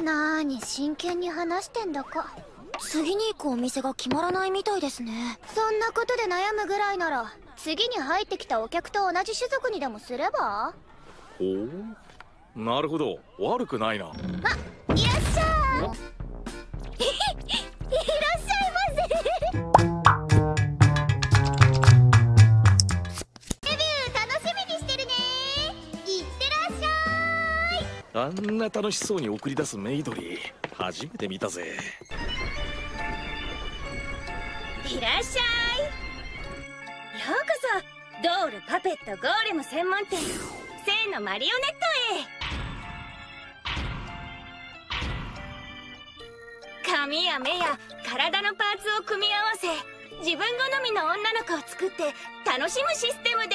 なーに真剣に話してんだか。 次に行くお店が決まらないみたいですね。 そんなことで悩むぐらいなら次に入ってきたお客と同じ種族にでもすれば。 ほう、なるほど、悪くないな。 あ、いらっしゃい。いらっしゃいませ。デビュー楽しみにしてるね。いってらっしゃい。 あんな楽しそうに送り出すメイドリー初めて見たぜ。 いらっしゃい。ようこそドール、パペット、ゴーレム専門店聖のマリオネットへ。髪や目や体のパーツを組み合わせ自分好みの女の子を作って楽しむシステムです。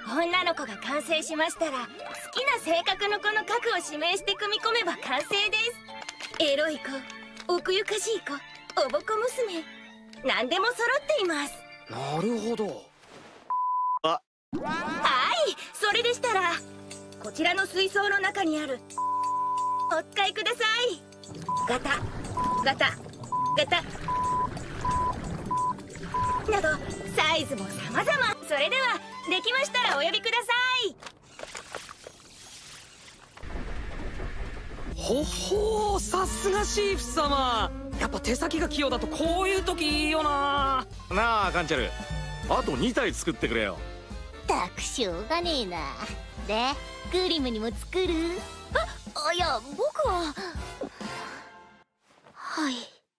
女の子が完成しましたら好きな性格の子の核を指名して組み込めば完成です。エロい子、奥ゆかしい子、おぼこ娘、何でも揃っています。 なるほど。 あ、 はい、それでしたらこちらの水槽の中にあるお使いください。ガタガタガタなどサイズも様々。それではできましたらお呼びください。 ほほー、さすがシーフ様。やっぱ手先が器用だとこういう時いいよな。 なあカンチャル、あと2体作ってくれよ。 たくしょうがねえな。でグリムにも作る？いや僕は。はい。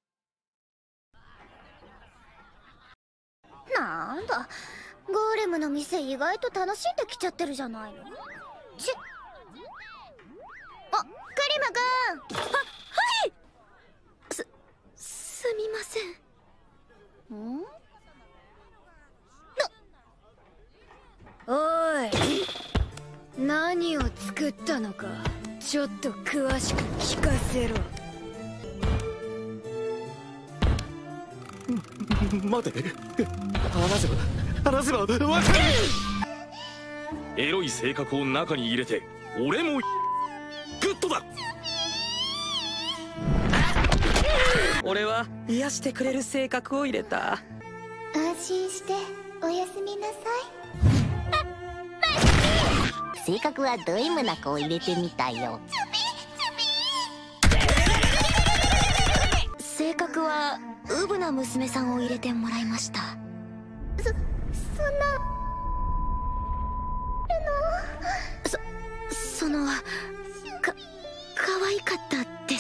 なんだ、ゴーレムの店意外と楽しんできちゃってるじゃないの。ちっ、あ、クリムくん。 はい。すみません。 ん？ おい、何を作ったのかちょっと詳しく聞かせろ。 待て、話せばわかる。エロい性格を中に入れて俺もグッドだ。 俺は癒してくれる性格を入れた。 安心しておやすみなさい。 性格はド M な子を入れてみたよ。性格はウブな娘さんを入れてもらいました。 そんなその可愛かったです。